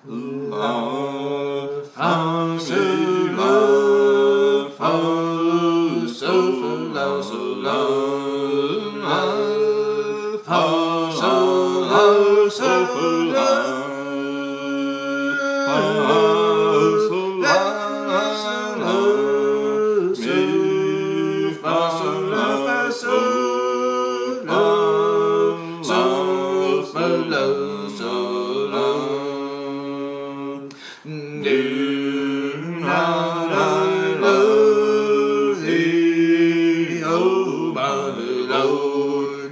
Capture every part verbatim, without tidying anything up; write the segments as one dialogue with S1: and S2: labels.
S1: love, I'm so love, oh, so for love, so love, love, oh, so love, so for love, oh, so love, so love, so far, so love, so love, so for love, so love. Do not I love thee, O my Lord?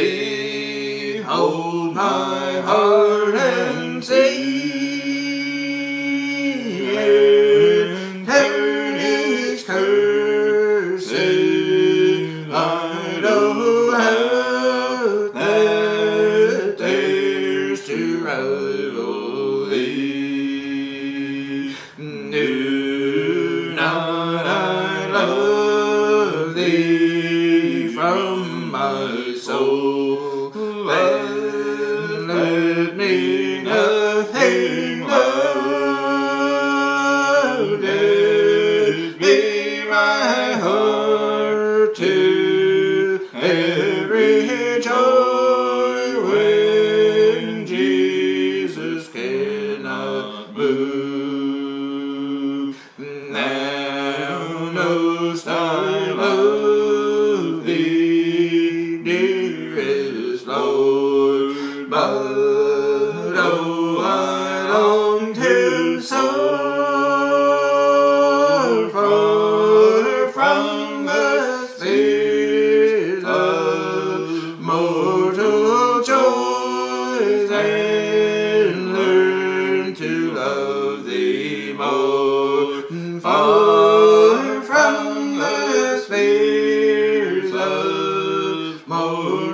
S1: Behold my heart and see, and turn each cursed idol out that dares to rival thee. Do not I love thee from my soul, then let me nothing love. Give me my heart to every joy when Jesus cannot move. Thou knowst I love thee, dearest Lord, but oh, I long to soar far from the spheres of mortal joys and learn to love thee more. Far from the spheres of mortal